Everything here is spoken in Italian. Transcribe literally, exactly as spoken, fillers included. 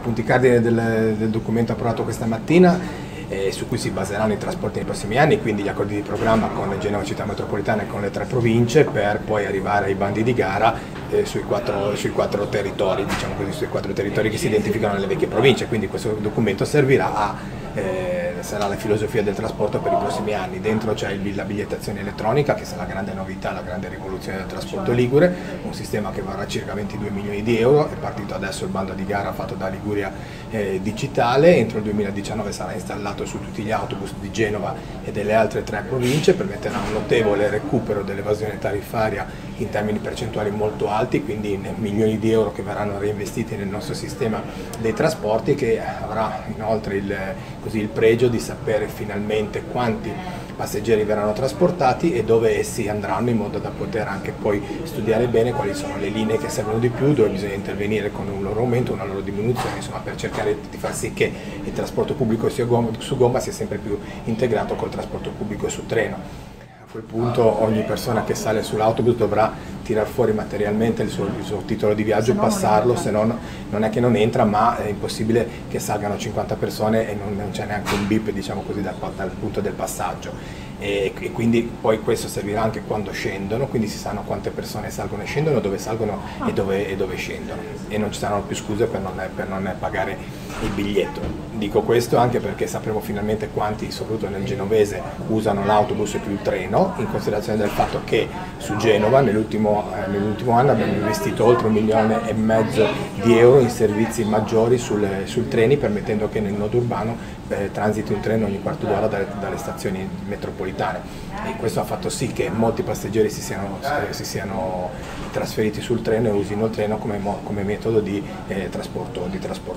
I punti cardine del, del documento approvato questa mattina, eh, su cui si baseranno i trasporti nei prossimi anni, quindi gli accordi di programma con Genova Città Metropolitana e con le tre province, per poi arrivare ai bandi di gara eh, sui, quattro, sui quattro territori, diciamo così, sui quattro territori che si identificano nelle vecchie province. Quindi questo documento servirà a eh, sarà la filosofia del trasporto per i prossimi anni. Dentro c'è la bigliettazione elettronica, che sarà la grande novità, la grande rivoluzione del trasporto ligure, un sistema che varrà circa ventidue milioni di euro, è partito adesso il bando di gara fatto da Liguria eh, Digitale, entro il duemiladiciannove sarà installato su tutti gli autobus di Genova e delle altre tre province, permetterà un notevole recupero dell'evasione tariffaria in termini percentuali molto alti, quindi milioni di euro che verranno reinvestiti nel nostro sistema dei trasporti, che avrà inoltre il, così, il pregio di sapere finalmente quanti passeggeri verranno trasportati e dove essi andranno, in modo da poter anche poi studiare bene quali sono le linee che servono di più, dove bisogna intervenire con un loro aumento, una loro diminuzione, insomma, per cercare di far sì che il trasporto pubblico sia gomma, su gomma sia sempre più integrato col trasporto pubblico su treno. A quel punto ogni persona che sale sull'autobus dovrà tirar fuori materialmente il suo, il suo titolo di viaggio e passarlo, se no non è che non entra, ma è impossibile che salgano cinquanta persone e non, non c'è neanche un bip, diciamo così, dal, dal punto del passaggio. E, e quindi poi questo servirà anche quando scendono, quindi si sanno quante persone salgono e scendono, dove salgono e dove, e dove scendono, e non ci saranno più scuse per non, per non pagare il biglietto. Dico questo anche perché sapremo finalmente quanti, soprattutto nel genovese, usano l'autobus e più il treno, in considerazione del fatto che su Genova nell'ultimo eh, nell'ultimo anno abbiamo investito oltre un milione e mezzo di euro in servizi maggiori sul, sul treni, permettendo che nel nodo urbano eh, transiti un treno ogni quarto d'ora dalle, dalle stazioni metropolitane, e questo ha fatto sì che molti passeggeri si siano, si siano trasferiti sul treno e usino il treno come, come metodo di, eh, trasporto, di trasporto.